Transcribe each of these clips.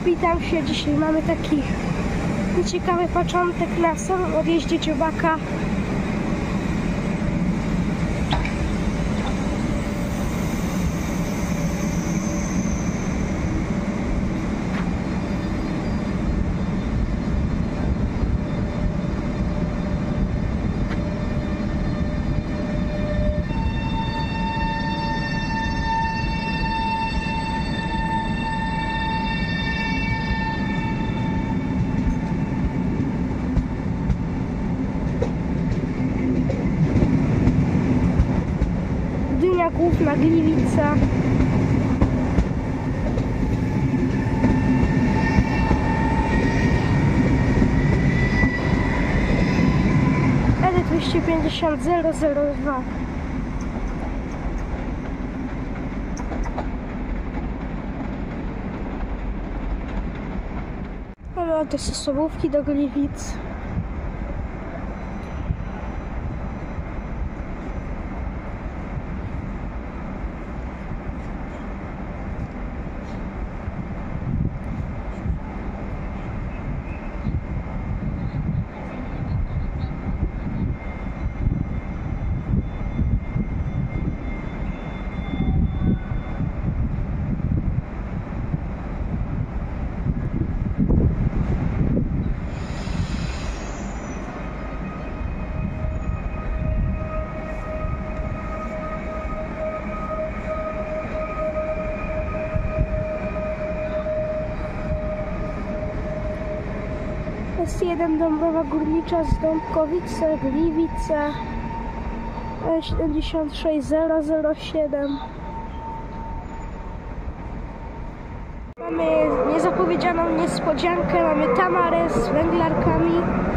Witam się, dzisiaj mamy taki nieciekawy początek na samym odjeździe Dziobaka. Główna Gliwica. ED250 002. Mamy od Sosobówki do Gliwic. S1 Dąbrowa Górnicza z Dąbkowice, Gliwice, E76007. Mamy niezapowiedzianą niespodziankę, mamy Tamarę z węglarkami.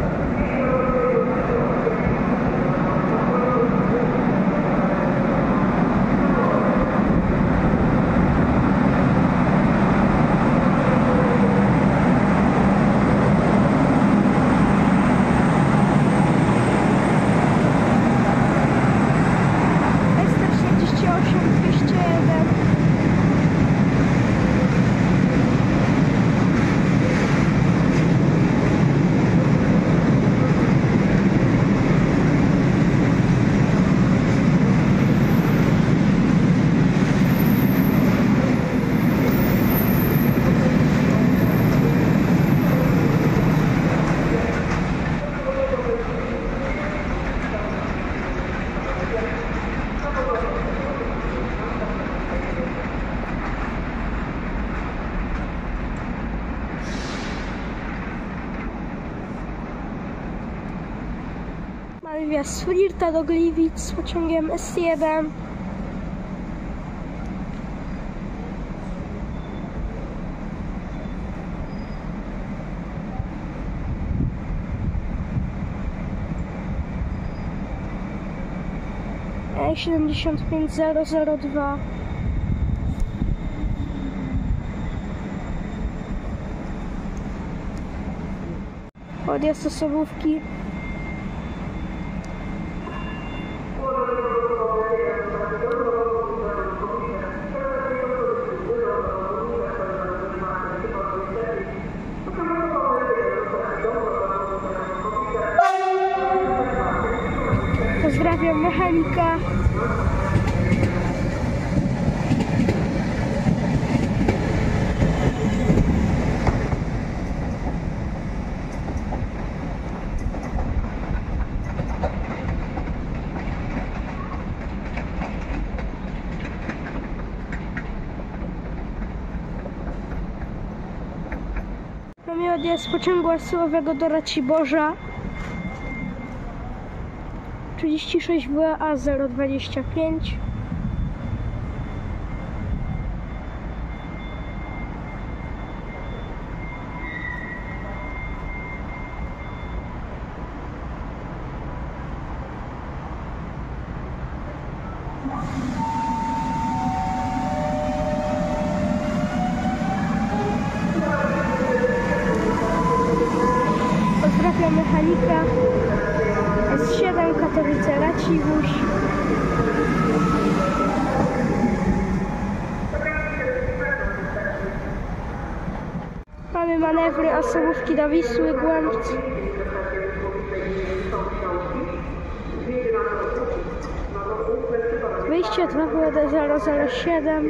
Mamy wjazd z Flirta do Gliwic z pociągiem S1. E75002. Odjazd do Sosobówki. Pozdrawiam mechanika. Mamy odjazd pociągu asyłowego do Raciborza. 36 WA 025. Pozdrawiam mechanika. S7 Katowice Racibórz. Mamy manewry osobówki do Wisły Głębc. Wyjście 2WD007.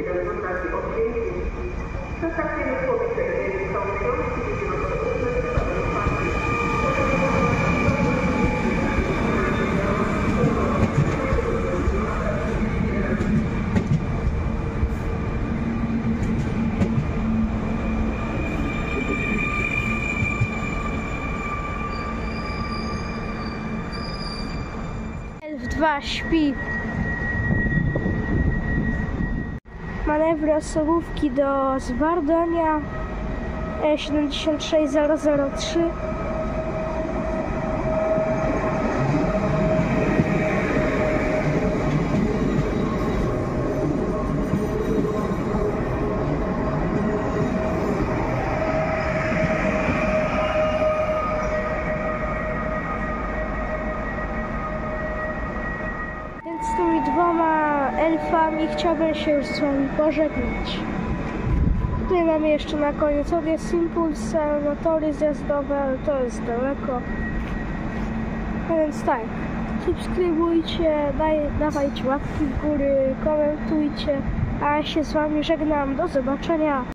F2 śpi. Manewry osobówki do Zwardonia 76003. Więc z tymi dwoma elfami chciałbym się już z wami pożegnać. Tutaj mamy jeszcze na koniec odjazd impulsem, tory zjazdowe, ale to jest daleko. A więc tak, subskrybujcie, dawajcie łapki w góry, komentujcie, a ja się z wami żegnam. Do zobaczenia.